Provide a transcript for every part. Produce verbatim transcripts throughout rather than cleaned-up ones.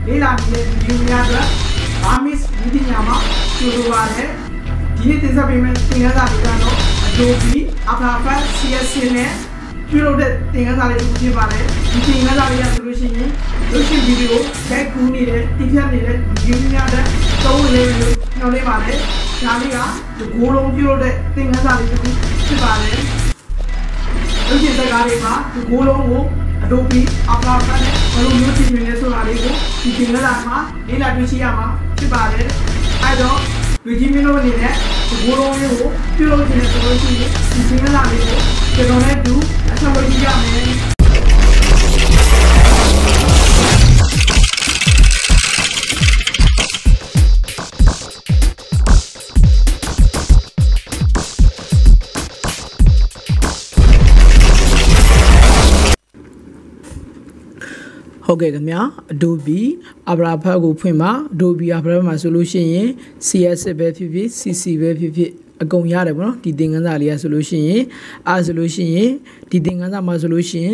လေးလာနေတဲ့ဗီဒီယိုများအတွက် Amis ဒီညမှာကြိုဆိုပါရစေဒီနေ့တင်ဆက်ပေးမယ့်သင်ခန်းစာတွေကတော့ Adobe After Effects စီ အက်စ် နဲ့ပြုလုပ်တဲ့သင်ခန်းစာလေးတွေဖြစ်ပါတယ်ဒီသင်ခန်းစာလေးရဆိုလို့ရှိရင်ရုပ်ရှင်ဗီဒီယိုရိုက်ကူးနေတဲ့တိကျနေတဲ့ဗီဒီယိုများတဲ့သုံးလေးမျိုးညှော်လေးပါတယ်ဒါလေးကဒီဂိုးလုံးပြုလုပ်တဲ့သင်ခန်းစာလေးတစ်ခုဖြစ်ပါတယ်ရုပ်ရှင်စကားတွေမှာဒီဂိုးလုံးကိုAdobe After Effects နဲ့ဘယ်လိုမျိုးပြင်နေလဲဆိုတာလေးကိုဒီသင်ခန်းစာမှာလေ့လာတွေ့ရှိရမှာဖြစ်ပါတယ်အဲတော့လူကြီးမင်းတို့အနေနဲ့ဒီဘိုးလုံးလေးကိုပြုလုပ်နေတယ်ဆိုလို့ရှိရင်ဒီသင်ခန်းစာလေးကိုကျွန်တော်နဲ့တူအထောက်အကူရမယ်ဟုတ်ကဲ့ခင်ဗျာ Adobe After Effects ကိုဖွင့်ပါ Adobe After Effects မှာဆိုလို့ရှိရင် စီ အက်စ် ပဲဖြစ်ဖြစ် စီ စီ ပဲဖြစ်ဖြစ်အကုန်ရတယ်ပေါ့နော်ဒီသင်ခန်းစာလေးရဆိုလို့ရှိရင်အားဆိုလို့ရှိရင်ဒီသင်ခန်းစာမှာဆိုလို့ရှိရင်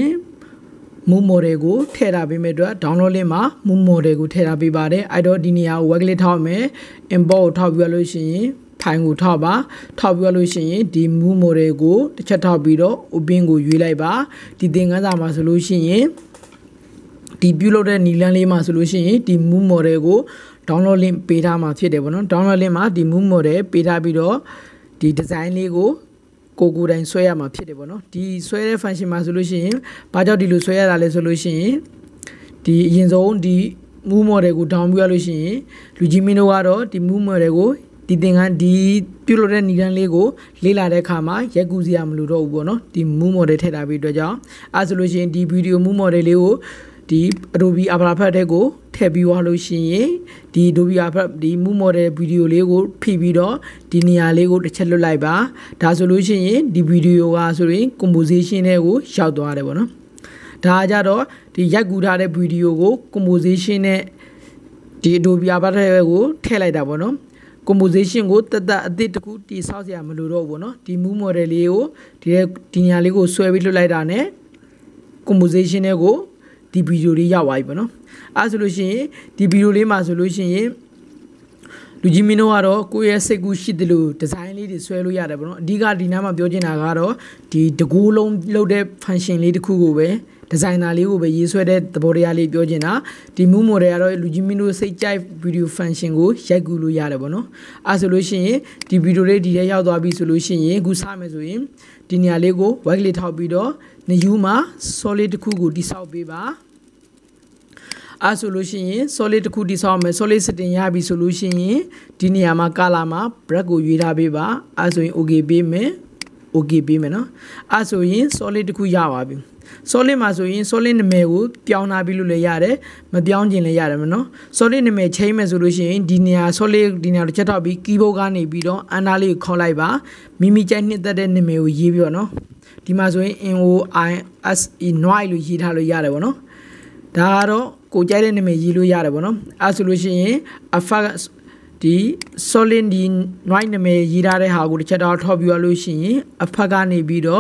Move Model ကိုထည့်ထားပေးမယ့်အတွက် Download link မှာ Move Model ကိုထည့်ထားပေးပါတယ်အဲ့တော့ဒီနေရာကို Right click ထောက်မယ် Import ကိုထောက်ပြီးလို့ရှိရင် File ကိုထောက်ပါထောက်ပြီးလို့ရှိရင်ဒီ Move Model ကိုတစ်ချက်ထောက်ပြီးတော့ Open ကိုရွေးလိုက်ပါဒီသင်ခန်းစာမှာဆိုလို့ရှိရင်ဒီပြုလုပ်တဲ့နီလန်းလေးမှာဆိုလို့ရှိရင်ဒီ Move Model ကို download link ပေးထားမှာဖြစ်တယ်ပေါ့နော် download link မှာဒီ Move Model ပေးထားပြီးတော့ဒီ design လေးကိုကိုကိုတိုင်းဆွဲရမှာဖြစ်တယ်ပေါ့နော်ဒီဆွဲတဲ့ function မှာဆိုလို့ရှိရင်ဘာကြောင့်ဒီလိုဆွဲရတာလဲဆိုလို့ရှိရင်ဒီအရင်ဆုံးဒီ Move Model ကို down ပြရလို့ရှိရင်လူကြီးမင်းတို့ကတော့ဒီ Move Model ကိုဒီသင်္ကန်းဒီပြုလုပ်တဲ့နီလန်းလေးကိုလေ့လာတဲ့အခါမှာရက်ကူးစရာမလိုတော့ဘူးပေါ့နော်ဒီ Move Model ထည့်ထားပြီးအတွက်ကြောင့်အဲဆိုလို့ရှိရင်ဒီ video Move Model လေးကိုဒီ Adobe After Effects တဲ့ကိုထည့်ပြီးသွားလို့ရှိရင်ဒီ Adobe After Effects ဒီ Move Model ဗီဒီယိုလေးကိုဖိပြီးတော့ဒီနေရာလေးကိုတစ်ချက်လွတ်လိုက်ပါဒါဆိုလို့ရှိရင်ဒီဗီဒီယိုကဆိုရင် composition တွေကိုရောက်သွားတယ်ပေါ့နော်ဒါကြတော့ဒီရိုက်ကူးထားတဲ့ဗီဒီယိုကို composition နဲ့ဒီ Adobe After Effects ကိုထည့်လိုက်တာပေါ့နော် composition ကိုတတ်တတ်အသစ်တစ်ခုတိဆောက်စရာမလိုတော့ဘူးပေါ့နော်ဒီ Move Model လေးကိုဒီဒီနေရာလေးကိုဆွဲပြီးလွတ်လိုက်တာနဲ့ composition တွေကိုဒီဗီဒီယိုလေးရောက်သွားပြီပေါ့နော်အဲဆိုလို့ရှိရင်ဒီဗီဒီယိုလေးမှာဆိုလို့ရှိရင်လူကြီးမင်းတို့ကတော့ကိုယ့်ရဲ့စိတ်ကူးရှိတယ်လို့ဒီဇိုင်းလေးတွေဆွဲလို့ရတယ်ပေါ့နော်အဓိကဒီနားမှာပြောချင်တာကတော့ဒီတကူလုံးလုပ်တဲ့ function လေးတစ်ခုကိုပဲဒီဇိုင်နာလေးကိုပဲရေးဆွဲတဲ့သဘောတရားလေးပြောချင်တာဒီ Move Model ကတော့လူကြီးမင်းတို့စိတ်ကြိုက်ဗီဒီယို function ကိုရိုက်ကူးလို့ရတယ်ပေါ့နော်အဲဆိုလို့ရှိရင်ဒီဗီဒီယိုလေးဒီထဲရောက်သွားပြီဆိုလို့ရှိရင်အခုစမယ်ဆိုရင်ဒီနေရာလေးကို right click ထောက်ပြီးတော့ new မှာ solid တစ်ခုကိုတိဆောက်ပေးပါအဲဆိုလို့ရှိရင် solid တစ်ခုတိဆောက်မယ် solid setting ရပြီဆိုလို့ရှိရင်ဒီနေရာမှာ color မှာ black ကိုရွေးထားပေးပါအဲဆိုရင် okay ပေးမယ် okay ပေးမယ်နော်အဲဆိုရင် solid တစ်ခုရပါပြီ solid မှာဆိုရင် solid နာမည်ကိုပြောင်းထားပြီးလို့လည်းရတယ်မပြောင်းခြင်းလည်းရတယ်မနော် solid နာမည်ချိန်မယ်ဆိုလို့ရှိရင်ဒီနေရာ solid ဒီနေရာတစ်ချက်ထောက်ပြီး keyboard ကနေပြီးတော့ under လေးကိုခေါက်လိုက်ပါမိမိကြိုက်နှစ်သက်တဲ့နာမည်ကိုရေးပြီးတော့နော်ဒီမှာဆိုရင် N O I S E noise လို့ရေးထားလို့ရတယ်ပေါ့နော်ဒါကတော့ကိုကြိုက်တဲ့နာမည်ရေးလို့ရတယ်ပေါ့နော်အဲဆိုလို့ရှိရင် effect ဒီ solid ဒီ noise နာမည်ရေးထားတဲ့ဟာကိုတစ်ချက်တော့ထောက်ပြရလို့ရှိရင် effect ကနေပြီးတော့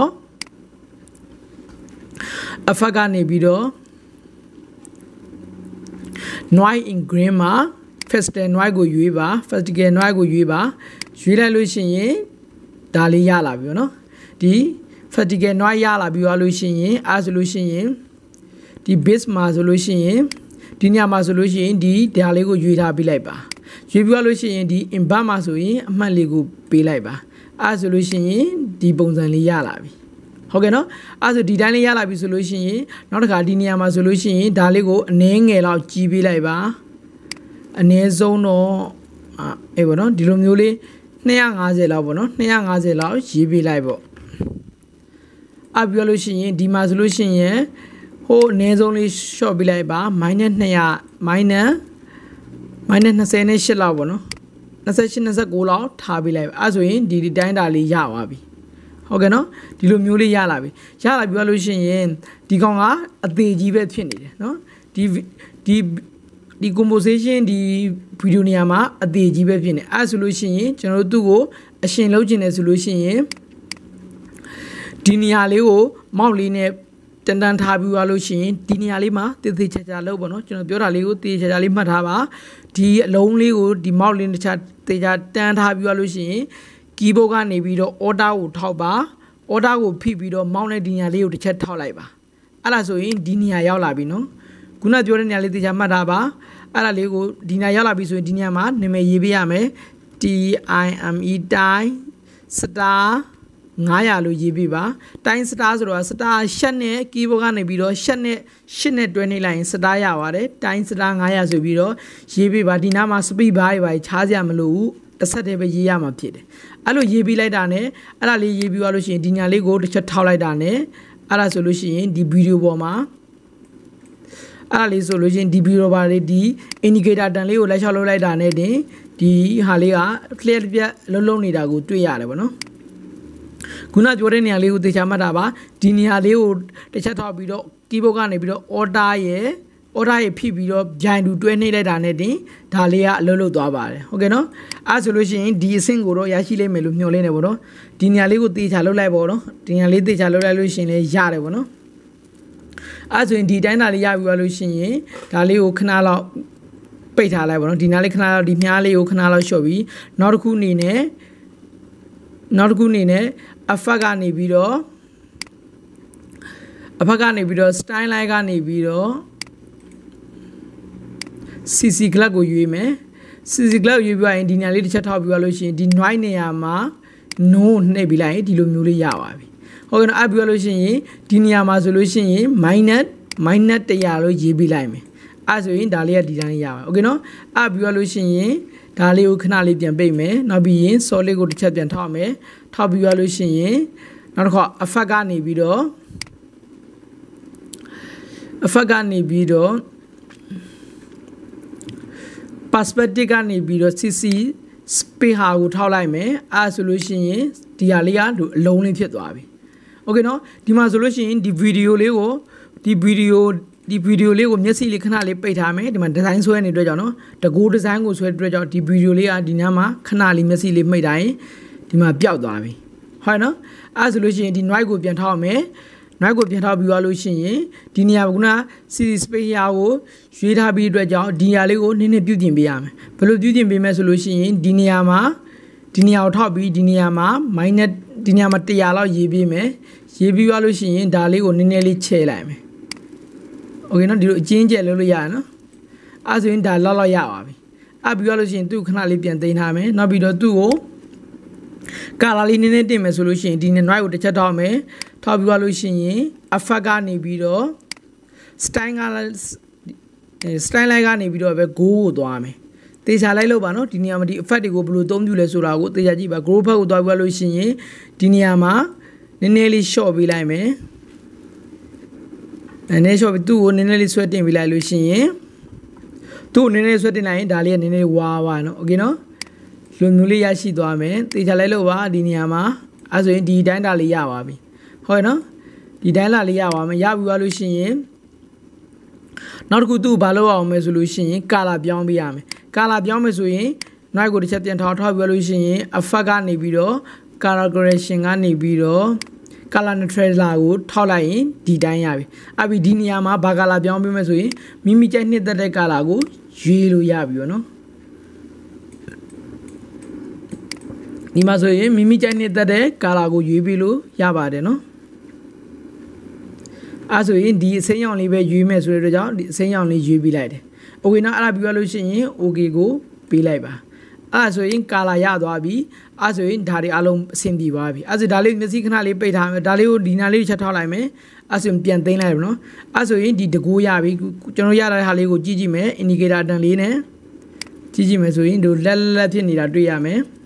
effect ကနေပြီးတော့ noise in green မှာ faster noise ကိုရွေးပါ faster noise ကိုရွေးပါရွေးလိုက်လို့ရှိရင်ဒါလေးရလာပြီပေါ့နော်ဒီ faster noise ရလာပြီးသွားလို့ရှိရင်အဲဆိုလို့ရှိရင်ဒီ base မှာဆိုလို့ရှိရင်ဒီညမှာဆိုလို့ရှိရင်ဒီဒါလေးကိုရွေးထားပေးလိုက်ပါရွေးပြီးလို့ရှိရင်ဒီ invert မှာဆိုရင်အမှတ်လေးကိုပေးလိုက်ပါအဲဆိုလို့ရှိရင်ဒီပုံစံလေးရလာပြီဟုတ်ကဲ့နော်အဲဆိုဒီတိုင်းလေးရလာပြီဆိုလို့ရှိရင်နောက်တစ်ခါဒီနေရာမှာဆိုလို့ရှိရင်ဒါလေးကိုအနည်းငယ်လောက်ကြီးပေးလိုက်ပါအနည်းဆုံးတော့အေးပေါ့နော်ဒီလိုမျိုးလေးနှစ်ရာငါးဆယ်လောက်ပေါ့နော်နှစ်ရာငါးဆယ်လောက်ရေးပေးလိုက်ပေါ့အပြောလို့ရှိရင်ဒီမှာဆိုလို့ရှိရင်ဟိုအနည်းဆုံးလေး short ပေးလိုက်ပါ minus နှစ်ရာ minus minus ၂၀နဲ့၈လောက်ပေါ့နော်၂၈ ၂၉လောက်ထားပေးလိုက်ပါအဲဆိုရင်ဒီဒီတိုင်းတာလေးရသွားပြီဟုတ်ကဲ့နော်ဒီလိုမျိုးလေးရလာပြီရလာပြီးလို့ရှိရင်ဒီကောင်ကအသေးကြီးပဲဖြစ်နေတယ်နော်ဒီဒီဒီ composition ဒီ video နေရာမှာအသေးကြီးပဲဖြစ်နေအဲဆိုလို့ရှိရင်ကျွန်တော်တို့သူ့ကိုအရှင်လုပ်ချင်တယ်ဆိုလို့ရှိရင်ဒီနေရာလေးကိုမောက်လေးနဲ့တန်တန်ထားပြီးသွားလို့ရှိရင်ဒီနေရာလေးမှာတည်တည်ချာချာလုပ်ပါနော်ကျွန်တော်ပြောတာလေးကိုတည်ချာချာလေးမှတ်ထားပါဒီအလုံးလေးကိုဒီ mouse လေးတစ်ခြားတည်ချာတန်းထားပြီးသွားလို့ရှိရင် keyboard ကနေပြီးတော့ order ကိုထောက်ပါ order ကိုဖိပြီးတော့ mouse နဲ့ဒီနေရာလေးကိုတစ်ချက်ထောက်လိုက်ပါအဲ့ဒါဆိုရင်ဒီနေရာရောက်လာပြီနော်ခုနပြောတဲ့နေရာလေးတည်ချာမှတ်ထားပါအဲ့ဒါလေးကိုဒီနေရာရောက်လာပြီဆိုရင်ဒီနေရာမှာနာမည်ရေးပေးရမယ် T I M E time star ငါးရာလို့ရေးပြပါတိုင်း star ဆိုတော့ star ရှက်နဲ့ keyboard ကနေပြီးတော့ရှက်နဲ့ရှစ်နဲ့တွဲနေလိုက်ရင် star ရပါတယ်တိုင်း star ငါးရာဆိုပြီးတော့ရေးပြပါဒီနားမှာ speed bar တွေပါချားစရာမလိုဘူးတစ်ဆက်တည်းပဲရေးရမှာဖြစ်တယ်အဲ့လိုရေးပြီးလိုက်တာနဲ့အဲ့ဒါလေးရေးပြီးသွားလို့ရှိရင်ဒီညာလေးကိုတစ်ချက်ထောက်လိုက်တာနဲ့အဲ့ဒါဆိုလို့ရှိရင်ဒီဗီဒီယိုပေါ်မှာအဲ့ဒါလေးဆိုလို့ရှိရင်ဒီဗီဒီယိုပေါ်လေးဒီ indicator တန်လေးကိုလက်လျှောက်လုပ်လိုက်တာနဲ့တင်ဒီဟာလေးက clear ပြတ်လုံးလုံးနေတာကိုတွေ့ရတယ်ပေါ့နော်ခုနပြောတဲ့နေရာလေးကိုသေချာမှတ်တာပါဒီနေရာလေးကိုတစ်ချက်ထောက်ပြီးတော့ keyboard ကနေပြီးတော့ order ရဲ့ order ရဲ့ဖိပြီးတော့ဂျိုင်တူတွဲနှိပ်လိုက်တာနဲ့တင်ဒါလေးကအလုပ်လုပ်သွားပါတယ်ဟုတ်ကဲ့နော်အဲဆိုလို့ရှိရင်ဒီအဆင့်ကိုတော့ရရှိလိမ့်မယ်လို့မျှော်လင့်နေပေါ့နော်ဒီနေရာလေးကိုသေချာလုပ်လိုက်ပေါ့နော်ဒီနေရာလေးသေချာလုပ်လိုက်လို့ရှိရင်လည်းရတယ်ပေါ့နော်အဲဆိုရင်ဒီတိုင်းဒါလေးရပြီးသွားလို့ရှိရင်ဒါလေးကိုခဏလောက်ပိတ်ထားလိုက်ပေါ့နော်ဒီနားလေးခဏလောက်ဒီမြားလေးကိုခဏလောက်လျှော့ပြီးနောက်တစ်ခုအနေနဲ့နောက်တစ်ခုအနေနဲ့အဖက်ကနေပြီးတော့အဖက်ကနေပြီးတော့ style line ကနေပြီးတော့ cc club ကိုရွေးမယ် cc club ရွေးပြီးရင်ဒီနေရာလေးတစ်ချက်ထောက်ပြီးသွားလို့ရှိရင်ဒီ noise နေရာမှာ no နှိပ်ပြီးလိုက်ရင်ဒီလိုမျိုးလေးရပါပြီဟုတ်ကဲ့နော်အပ်ပြီးသွားလို့ရှိရင်ဒီနေရာမှာဆိုလို့ရှိရင် minus minus တစ်ရာလို့ရေးပြီးလိုက်မယ်အဲဆိုရင်ဒါလေးကဒီတိုင်းရပါโอเคနော်အပ်ပြီးသွားလို့ရှိရင်ဒါလေးကိုခဏလေးပြန်ပိတ်မယ်နောက်ပြီးရင် solid ကိုတစ်ချက်ပြန်ထောက်မယ်ထောက်ပြီးသွားလို့ရှိရင်နောက်တစ်ခါ effect ကနေပြီးတော့ effect ကနေပြီးတော့ perspective ကနေပြီးတော့ cc space ဟာကိုထောက်လိုက်မယ်အဲဆိုလို့ရှိရင်ဒီဟာလေးကအလုံးလေးဖြစ်သွားပြီโอเคနော်ဒီမှာဆိုလို့ရှိရင်ဒီဗီဒီယိုလေးကိုဒီဗီဒီယိုဒီဗီဒီယိုလေးကိုမျက်စိလေးခဏလေးပိတ်ထားမယ်ဒီမှာဒီဇိုင်းဆွဲနေတဲ့အတွက်ကြောင့်နော်တကူဒီဇိုင်းကိုဆွဲတဲ့အတွက်ကြောင့်ဒီဗီဒီယိုလေးကဒီနားမှာခဏလေးမျက်စိလေးမှိတ်တိုင်းဒီမှာပျောက်သွားပြီဟုတ်နော်အဲဆိုလို့ရှိရင်ဒီ noise ကိုပြန်ထောက်မယ် noise ကိုပြန်ထောက်ပြီးသွားလို့ရှိရင်ဒီနေရာကက cc space ရာကိုရွေးထားပြီးအတွက်ကြောင့်ဒီနေရာလေးကိုနည်းနည်းပြုပြင်ပေးရမယ်ဘယ်လိုပြုပြင်ပေးမလဲဆိုလို့ရှိရင်ဒီနေရာမှာဒီနေရာကိုထောက်ပြီးဒီနေရာမှာ minus ဒီနေရာမှာတစ်ရာလောက်ရေးပေးမယ်ရေးပြီးသွားလို့ရှိရင်ဒါလေးကိုနည်းနည်းလေးချဲလိုက်မယ်โอเคနော်ဒီလိုအချင်းကျဲလုပ်လို့ရရနော်အဲဆိုရင်ဒါလောက်လောက်ရပါပြီအပ်ပြီးသွားလို့ရှိရင်သူ့ခဏလေးပြန်သိမ်းထားမယ်နောက်ပြီးတော့သူ့ကိုကာလာလေးနည်းနည်းတင်မယ်ဆိုလို့ရှိရင်ဒီ noise ကိုတစ်ချက်ထောက်မယ်ထောက်ပြီးသွားလို့ရှိရင် effect ကနေပြီးတော့ style က style လိုက်ကနေပြီးတော့ပဲ go ကိုသွားမယ်တေချာလိုက်လို့ပါနော်ဒီနေရာမှာဒီ effect တွေကိုဘယ်လိုသုံးပြလဲဆိုတာကိုတေချာကြည့်ပါ go ဘက်ကိုသွားပြီးသွားလို့ရှိရင်ဒီနေရာမှာနည်းနည်းလေး short ပေးလိုက်မယ်နည်းနည်း short ပြီးသူ့ကိုနည်းနည်းလေးဆွဲတင်ပေးလိုက်လို့ရှိရင်သူ့ကိုနည်းနည်းဆွဲတင်လိုက်ရင်ဒါလေးကနည်းနည်းဝါဝါနော်โอเคနော်လူမျိုးလေးရရှိသွားမယ်တေချာလိုက်လို့ပါဒီနေရာမှာအဲဆိုရင်ဒီတိုင်းတာလေးရပါပြီဟုတ်နော်ဒီတိုင်းလာလေးရပါမယ်ရပြီးသွားလို့ရှိရင်နောက်တစ်ခုသူ့ဘာလုပ်အောင်မဲဆိုလို့ရှိရင်ကာလာပြောင်းပေးရမယ်ကာလာပြောင်းမယ်ဆိုရင် noise ကိုတစ်ချက်ပြန်ထောက်ထောက်ပြီးလို့ရှိရင် effect ကနေပြီးတော့ color correction ကနေပြီးတော့ color neutraler ကိုထောက်လိုက်ရင်ဒီတိုင်းရပြီအပြီးဒီနေရာမှာဘာ color ပြောင်းပေးမယ်ဆိုရင်မိမိကြိုက်နှစ်သက်တဲ့ color ကိုရွေးလို့ရပြီရောနော်ဒီမှာဆိုရင်မိမိကြိုက်နေတဲ့ color ကိုရွေးပြီးလို့ရပါတယ်နော်အဲဆိုရင်ဒီအစိမ်းရောင်လေးပဲရွေးမယ်ဆိုတဲ့အတွက်ကြောင့်ဒီအစိမ်းရောင်လေးရွေးပြီးလိုက်တယ်။ Okay နော်အဲ့ဒါပြီးသွားလို့ရှိရင် okay ကိုပေးလိုက်ပါ။အဲဆိုရင် color ရသွားပြီ။အဲဆိုရင်ဒါတွေအလုံးအဆင်ပြေသွားပြီ။အဲဆိုဒါလေးမျက်စိခဏလေးပိတ်ထားမယ်။ဒါလေးကိုဒီနာလေးချက်ထောက်လိုက်မယ်။အဲဆိုရင်ပြန်သိမ်းလိုက်ပါနော်။အဲဆိုရင်ဒီတကူရပြီ။ကျွန်တော်ရတဲ့ဟာလေးကိုကြည့်ကြည့်မယ်။ indicator တန်လေးနဲ့ကြည့်ကြည့်မယ်ဆိုရင်တို့လက်လက်ဖြစ်နေတာတွေ့ရမယ်။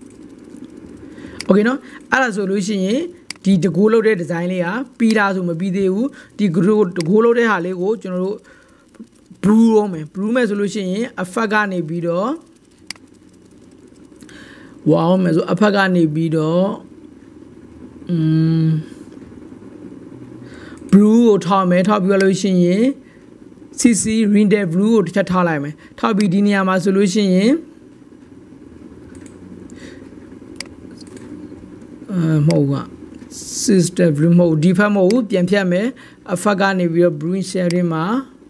Okay နော်အဲ့ဒါဆိုလို့ရှိရင်ဒီတကူလုပ်တဲ့ design လေးကပြီးတာဆိုမပြီးသေးဘူးဒီတကူလုပ်တဲ့ဟာလေးကိုကျွန်တော်တို့ brew လုပ်မယ် brew မယ်ဆိုလို့ရှိရင် effect ကနေပြီးတော့ wow မယ်ဆို effect ကနေပြီးတော့ um brew ကိုထောက်မယ်ထောက်ပြီးလို့ရှိရင် cc render brew ကိုတစ်ချက်ထောက်လိုက်မယ်ထောက်ပြီးဒီနေရာမှာဆိုလို့ရှိရင်အဲမဟုတ်က system remote default မဟုတ်ပြန်ဖြတ်မယ်အဖက်ကနေပြီးတော့ green sharing မှာ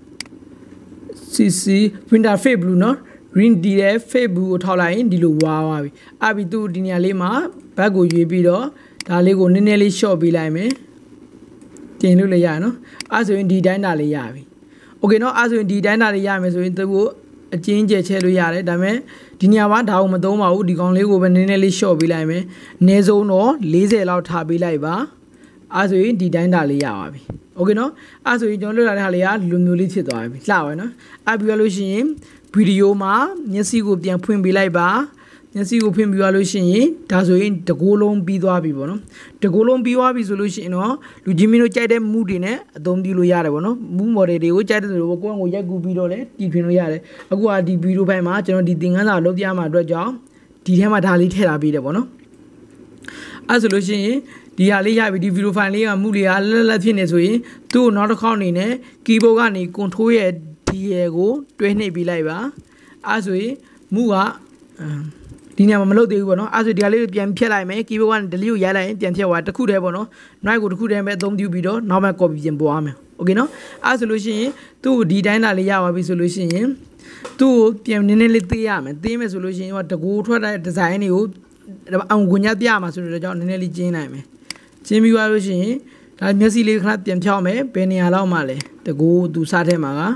cc winter fade blue เนาะ green ဒီရဲ့ fade blue ကိုထောက်လိုက်ရင်ဒီလိုဝါသွားပြီအပြီးသူဒီနေရာလေးမှာ back ကိုရွေးပြီးတော့ဒါလေးကိုနည်းနည်းလေး short ပေးလိုက်မယ်တင်လို့လည်းရနော်အဲဆိုရင်ဒီတိုင်းတာလေးရပြီ okay เนาะအဲဆိုရင်ဒီတိုင်းတာလေးရမယ်ဆိုရင်သူ့အကျဉ်းကျချဲလို့ရတယ်ဒါပေမဲ့ဒီနေရာမှာဒါကိုမသုံးပါဘူးဒီကောင်လေးကိုပဲနည်းနည်းလေး short ပေးလိုက်မယ်အနည်းဆုံးတော့fortyလောက်ထားပေးလိုက်ပါအဲဆိုရင်ဒီတိုင်းတာလေးရပါပြီ okay เนาะအဲဆိုရင်ကျွန်တော်လွတ်လာတဲ့ဟာလေးကလူမျိုးလေးဖြစ်သွားပြီလှပါနော်အဲပြီးရလို့ရှိရင်ဗီဒီယိုမှာမျက်စိကိုပြန်ဖွင့်ပေးလိုက်ပါမျက်စိကိုဖွင့်ပြီးရလို့ရှိရင်ဒါဆိုရင်တကိုးလုံးပြီးသွားပြီပေါ့နော်တကိုးလုံးပြီးသွားပြီဆိုလို့ရှိရင်တော့လူကြီးမင်းတို့ကြိုက်တဲ့မူတွေနဲ့အသုံးပြုလို့ရတယ်ပေါ့နော်မူ model တွေကိုကြိုက်တဲ့ဆိုတော့ကိုယ့်အကိုရိုက်ကူပြီးတော့လည်းတီးထွင်လို့ရတယ်အခုကဒီဗီဒီယိုပိုင်းမှာကျွန်တော်ဒီသင်ခန်းစာလုပ်ပြမှာအတွက်ကြောင့်ဒီထဲမှာဒါလေးထည့်ထားပေးတယ်ပေါ့နော်အဲဆိုလို့ရှိရင်ဒီဟာလေးရပြီဒီဗီဒီယိုဖိုင်လေးကမူလေးကလက်လက်ဖြစ်နေဆိုရင်သူ့ကိုနောက်တစ်ခေါက်အနေနဲ့ keyboard ကနေ control ရဲ့ D ရဲ့ကိုတွဲနှိပ်ပေးလိုက်ပါအဲဆိုရင်မူကဒီနေရာမှာမလုပ်သေးဘူးပေါ့နော်အဲဆိုဒီဟာလေးပြန်ဖြတ်လိုက်မယ် keyboard ကနေ delete ကိုရိုက်လိုက်ရင်ပြန်ဖြတ်သွားတစ်ခုတည်းပေါ့နော် noise ကိုတစ်ခုတည်းပဲအသုံးပြုပြီးတော့နောက်မှ copy ပြင်ပေါ်အောင်မယ် okay နော်အဲဆိုလို့ရှိရင်သူ့ကိုဒီတိုင်းလာလေးရပါပြီဆိုလို့ရှိရင်သူ့ကိုပြန်နည်းနည်းလေးသေးရမယ်သေးမယ်ဆိုလို့ရှိရင်ဟိုတကူထွက်တဲ့ design တွေကိုအောင်ဝင်ရပြမှာဆိုတော့ကြောင့်နည်းနည်းလေးကျင်းနိုင်မယ်ကျင်းပြီးသွားလို့ရှိရင်ဒါမျက်စိလေးခဏပြန်ဖြောင်းမယ်ဘယ်နေရာလောက်မှလဲတကူသူစားထဲမှာက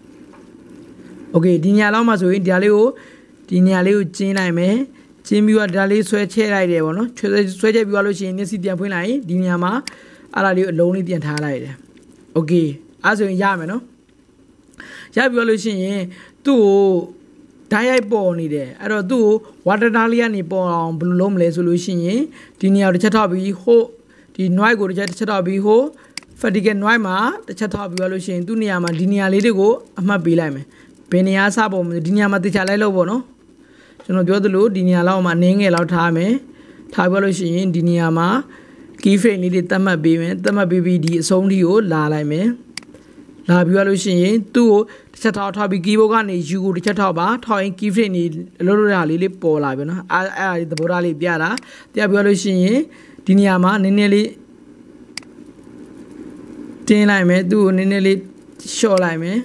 okay ဒီနေရာလောက်မှဆိုရင်ဒီဟာလေးကိုဒီနေရာလေးကိုကျင်းလိုက်မယ်ကျင်းပြီးတော့ဒါလေးဆွဲချဲလိုက်တယ်ပေါ့နော်ဆွဲဆွဲချဲပြီးသွားလို့ရှိရင်မျက်စိပြန်ဖွင့်လိုက်ရင်ဒီနေရာမှာအဲ့ဒါလေးကိုအလုံးလေးပြန်ထားလိုက်တယ် okay အဲ့ဆိုရင်ရမယ်နော်ရပြီးသွားလို့ရှိရင်သူ့ကိုဓာတ်ရိုက်ပေါ်နေတယ်အဲ့တော့သူ့ကို water လေးကနေပေါ်အောင်ဘယ်လိုလုပ်မလဲဆိုလို့ရှိရင်ဒီနေရာကိုတစ်ချက်ထောက်ပြီးဟိုဒီ noise ကိုတစ်ချက်တစ်ချက်ထောက်ပြီးဟို fatigue noise မှာတစ်ချက်ထောက်ပြီးသွားလို့ရှိရင်သူ့နေရာမှာဒီနေရာလေးတွေကိုအမှတ်ပေးလိုက်မယ်ဘယ်နေရာစပေါ်မှာဒီနေရာမှာတခြားလိုက်လို့ပေါ့နော်ကျွန်တော်ပြောသလိုဒီနေရာလောက်မှာနင်းငယ်လောက်ထားမယ်ထားပြလို့ရှိရင်ဒီနေရာမှာ key frame လေးတွေသတ်မှတ်ပေးမယ်သတ်မှတ်ပေးပြီးဒီအဆုံးထိကိုလာလိုက်မယ်လာပြီးရလို့ရှိရင်သူ့ကိုတစ်ချက်ထောက်ထောက်ပြီး keyboard ကနေ U ကိုတစ်ချက်ထောက်ပါထောက်ရင် key frame တွေအလုပ်လုပ်ရလေးလေးပေါ်လာပြီနော်အဲအဲ့ဒါသဘောထားလေးပြတာပြပြီးရလို့ရှိရင်ဒီနေရာမှာနည်းနည်းလေးတင်းလိုက်မယ်သူ့ကိုနည်းနည်းလေးလျှော့လိုက်မယ်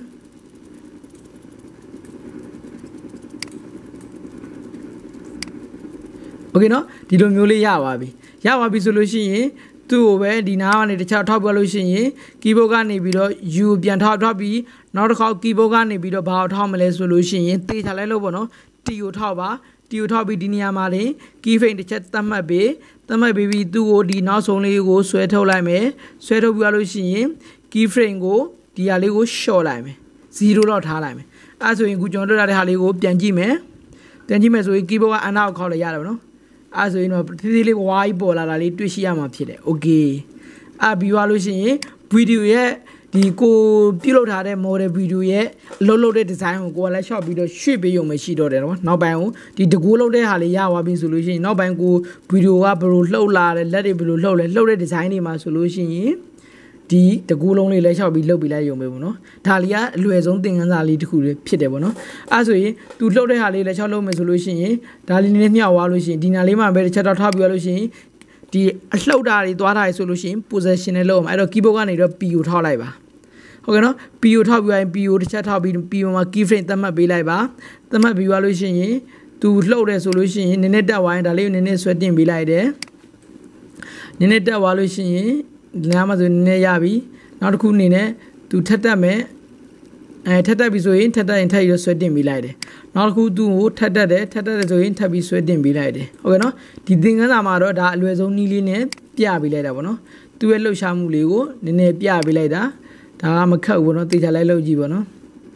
okay เนาะဒီလိုမျိုးလေးရပါပြီရပါပြီဆိုလို့ရှိရင်သူ့ကိုပဲဒီနားကနေတစ်ချက်ထောက်ပြလို့ရှိရင် keyboard ကနေပြီးတော့ U ပြန်ထောက်ထောက်ပြီးနောက်တစ်ခေါက် keyboard ကနေပြီးတော့ဘာကိုထောက်မလဲဆိုလို့ရှိရင်တေချာလိုက်လို့ပေါ့နော် T ကိုထောက်ပါ T ကိုထောက်ပြီးဒီနေရာမှာတင် key frame တစ်ချက်သတ်မှတ်ပြီးသတ်မှတ်ပြီးပြီးသူ့ကိုဒီနောက်ဆုံးလေးကိုဆွဲထုတ်လိုက်မယ်ဆွဲထုတ်ပြီးလို့ရှိရင် key frame ကိုဒီဟာလေးကို short လိုက်မယ်zero လောက်ထားလိုက်မယ်အဲဆိုရင်အခုကျွန်တော်တို့ရတဲ့ဟာလေးကိုပြန်ကြည့်မယ်ပြန်ကြည့်မယ်ဆိုရင် keyboard ကအနောက်ခေါက်လိုက်ရတယ်ပေါ့နော်အဲဆိုရင်တော့ဖြည်းဖြည်းလေးဝါးကြီးပေါ်လာတာလေးတွေ့ရှိရမှာဖြစ်တယ် okay အပြီးသွားလို့ရှိရင်ဗီဒီယိုရဲ့ဒီကိုပြုတ်လောက်ထားတဲ့ model ဗီဒီယိုရဲ့အလုပ်လုပ်တဲ့ design ကိုကိုယ်ကလည်း short ပြီးတော့ရွှေ့ပေးရုံပဲရှိတော့တယ်နော်နောက်ပိုင်းကိုဒီတကူလုပ်တဲ့ဟာလေးရသွားပြီဆိုလို့ရှိရင်နောက်ပိုင်းကိုဗီဒီယိုကဘယ်လိုလှုပ်လာတယ်လက်တွေဘယ်လိုလှုပ်လဲလှုပ်တဲ့ design တွေမှာဆိုလို့ရှိရင်ဒီတကူလုံးလေးလည်း short ပြီးလှုပ်ပြီးလိုက်ရုံပဲပေါ့နော်ဒါလေးကအလွယ်ဆုံးသင်ခန်းစာလေးတစ်ခုလေးဖြစ်တယ်ပေါ့နော်အဲဆိုရင်သူလှုပ်တဲ့ဟာလေးလည်း short လုပ်မယ်ဆိုလို့ရှိရင်ဒါလေးနည်းနည်းမျှဝါလို့ရှိရင်ဒီနာလေးမှာပဲတစ်ချက်တော့ထောက်ပြီးရလို့ရှိရင်ဒီအလှုပ်တာတွေသွားတာတွေဆိုလို့ရှိရင် position နဲ့လုပ်အောင်အဲ့တော့ keyboard ကနေတော့ P ကိုထောက်လိုက်ပါဟုတ်ကဲ့နော် P ကိုထောက်ပြီးရင် P ကိုတစ်ချက်ထောက်ပြီး P မှာ key frame သတ်မှတ်ပေးလိုက်ပါသတ်မှတ်ပြီးရလို့ရှိရင်သူလှုပ်တယ်ဆိုလို့ရှိရင်နည်းနည်းတက်သွားရင်ဒါလေးကိုနည်းနည်းဆွဲတင်ပေးလိုက်တယ်နည်းနည်းတက်သွားလို့ရှိရင်ဒီနားမှာဆိုနည်းနည်းရပြီနောက်တစ်ခုအနေနဲ့သူထက်တက်မယ်အဲထက်တက်ပြီဆိုရင်ထက်တက်ရင်ထပ်ပြီးဆွဲတင်ပေးလိုက်တယ်နောက်တစ်ခုသူ့ကိုထက်တက်တယ်ထက်တက်တယ်ဆိုရင်ထပ်ပြီးဆွဲတင်ပေးလိုက်တယ်ဟုတ်ကဲ့နော်ဒီသင်ခန်းစာမှာတော့ဒါအလွယ်ဆုံးနည်းလေးနဲ့ပြပေးလိုက်တာပေါ့နော်သူ့ရဲ့လှုပ်ရှားမှုလေးကိုနည်းနည်းပြပေးလိုက်တာဒါကမခက်ဘူးပေါ့နော်တေချာလိုက်လုပ်ကြည့်ပေါ့နော်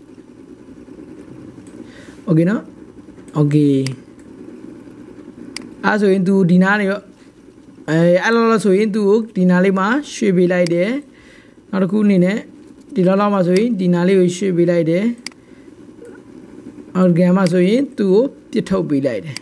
โอเคနော်โอเคအဲဆိုရင်သူဒီနားနေရောအဲအဲ့လိုလို့ဆိုရင်သူ့ကိုဒီနားလေးမှာရွှေ့ပေးလိုက်တယ်နောက်တစ်ခုအနေနဲ့ဒီလောက်လောက်မှာဆိုရင်ဒီနားလေးကိုရွှေ့ပေးလိုက်တယ်အော်ဂမ်မှာဆိုရင်သူ့ကိုပြစ်ထုတ်ပေးလိုက်တယ်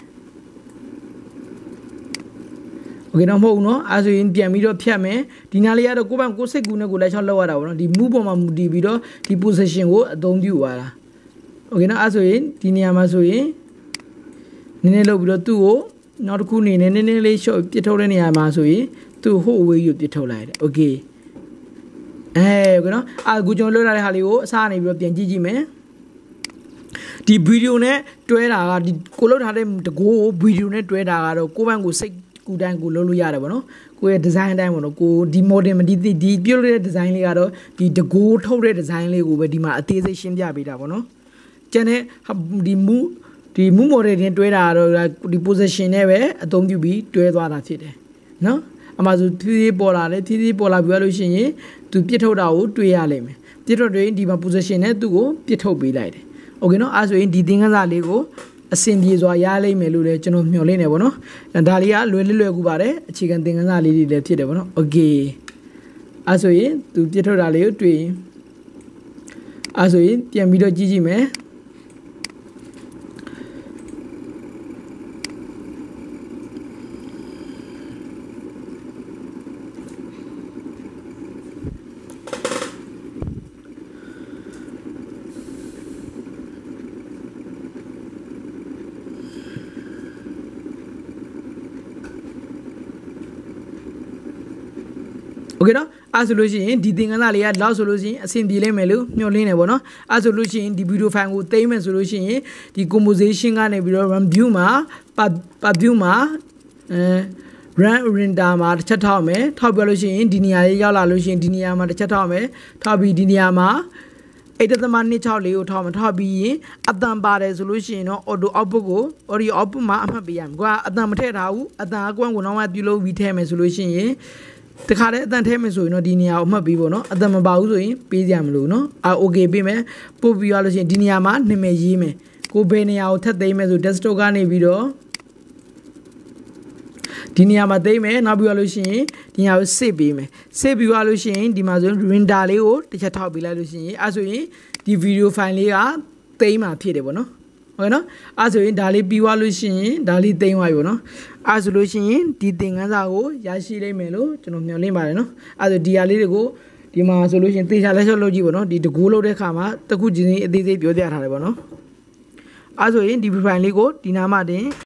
โอเคတော့မဟုတ်ဘူးเนาะအဲဆိုရင်ပြန်ပြီးတော့ဖြတ်မယ်ဒီနားလေးကတော့ကိုယ့်ဘက်ကိုယ်စိတ်ကူးနဲ့ကိုယ်လက်ချောက်လောက်ရတာပေါ့နော်ဒီ move ပေါ်မှာမူတည်ပြီးတော့ဒီ position ကိုအသုံးပြုသွားတာโอเคနော်အဲဆိုရင်ဒီနေရာမှာဆိုရင်နည်းနည်းလုပ်ပြီးတော့သူ့ကိုနောက်တစ်ခုအနေနဲ့နည်းနည်းလေး short ပြစ်ထုတ်တဲ့နေရာမှာဆိုရင်သူဟိုဝေးယူပြထုတ်လိုက်တယ်โอเคအဲကောနော်အခုကျွန်တော်လွှတ်ထားတဲ့ဟာလေးကိုအစားနေပြီးတော့ပြန်ကြည့်ကြည့်မယ်ဒီဗီဒီယိုနဲ့တွဲတာကဒီကိုလွှတ်ထားတဲ့တကိုးဗီဒီယိုနဲ့တွဲတာကတော့ကိုယ့်ဘန်းကိုစိတ်ကူတိုင်းကိုလုပ်လို့ရတယ်ဗောနော်ကိုယ့်ရဲ့ဒီဇိုင်းအတိုင်းဗောနော်ကိုဒီ model မဒီဒီပြုတ်တဲ့ဒီဇိုင်းလေးကတော့ဒီတကိုးထုတ်တဲ့ဒီဇိုင်းလေးကိုပဲဒီမှာအသေးစိတ်ရှင်းပြပေးတာဗောနော်ကျန်တဲ့ဒီမူဒီမူ model တင်တွဲတာကတော့ဒီ position နဲ့ပဲအသုံးပြုပြီးတွဲသွားတာဖြစ်တယ်နော်အမှဆိုဖြည်းဖြည်းပေါ်လာတယ်ဖြည်းဖြည်းပေါ်လာပြီးလို့ရှိရင်သူပြစ်ထုတ်တာကိုတွေ့ရလိမ့်မယ်ပြစ်ထုတ်တွေဒီမှာ position နဲ့သူ့ကိုပြစ်ထုတ်ပေးလိုက်တယ်โอเคနော်အဲဆိုရင်ဒီသင်ခန်းစာလေးကိုအဆင်ပြေစွာရလိမ့်မယ်လို့လည်းကျွန်တော်မျှော်လင့်နေပါတော့ဒါလေးကလွယ်လွယ်လွယ်ကူပါတယ်အခြေခံသင်ခန်းစာလေးတွေလည်းဖြစ်တယ်ပေါ့နော်โอเคအဲဆိုရင်သူပြစ်ထုတ်တာလေးကိုတွေ့ရင်အဲဆိုရင်ပြန်ပြီးတော့ကြည့်ကြည့်မယ်โอเคနော်အဲဆိုလို့ရှိရင်ဒီသင်ခန်းစာလေးကလောက်ဆိုလို့ရှိရင်အဆင်ပြေလိမ့်မယ်လို့မျှော်လင့်နေပါတော့အဲဆိုလို့ရှိရင်ဒီဗီဒီယိုဖိုင်ကိုသိမ်းမယ်ဆိုလို့ရှိရင်ဒီ composition ကနေပြီးတော့ run view မှာ pub view မှာအဲ run render မှာတစ်ချက်ထောက်မယ်ထောက်ပြလို့ရှိရင်ဒီနေရာလေးရောက်လာလို့ရှိရင်ဒီနေရာမှာတစ်ချက်ထောက်မယ်ထောက်ပြီးဒီနေရာမှာeight point two sixလေးကိုထောက်မှာထောက်ပြီးရင်အတန်ပါတယ်ဆိုလို့ရှိရင်တော့ auto output ကို audio output မှာအမှတ်ပေးရမယ်ကွာအတန်မထည့်ထားဘူးအတန်အကွမ်းကိုနောက်မှပြုလုပ်ပြီးထည့်မယ်ဆိုလို့ရှိရင်တခါတည်းအတန်ထဲမယ်ဆိုရင်တော့ဒီနေရာကိုအမှတ်ပြီးပေါ့နော်အတန်မပါဘူးဆိုရင်ပေးကြမလို့နော်အာโอเคပေးမယ်ပို့ပြီးရလို့ရှိရင်ဒီနေရာမှာနာမည်ရေးမယ်ကိုဘယ်နေရာကိုထပ်သိမ်းမယ်ဆို desktop ကနေပြီးတော့ဒီနေရာမှာသိမ်းမယ်နောက်ပြီးရလို့ရှိရင်ဒီနေရာကို save ပေးမယ် save ပြီးရလို့ရှိရင်ဒီမှာဆို render လေးကိုတစ်ချက်ထောက်ပေးလိုက်လို့ရှိရင်အဲဆိုရင်ဒီ video file လေးကသိမ်းမှာဖြစ်တယ်ပေါ့နော်ဟုတ်ကဲ့နော်အဲဆိုရင်ဒါလေးပြီးသွားလို့ရှိရင်ဒါလေးသိမ်းသွားပြီပေါ့နော်အဲဆိုလို့ရှိရင်ဒီသင်ခန်းစာကိုရရှိလိမ့်မယ်လို့ကျွန်တော်မျှော်လင့်ပါတယ်နော်အဲဆိုဒီဟာလေးတွေကိုဒီမှာဆိုလို့ရှိရင်သေချာလက်ချက်လုပ်ကြည့်ပေါ့နော်ဒီတကူလုပ်တဲ့ခါမှာတခုချင်းအသေးသေးပြောပြထားတယ်ပေါ့နော်အဲဆိုရင်ဒီ file လေးကိုဒီနားမှာတင်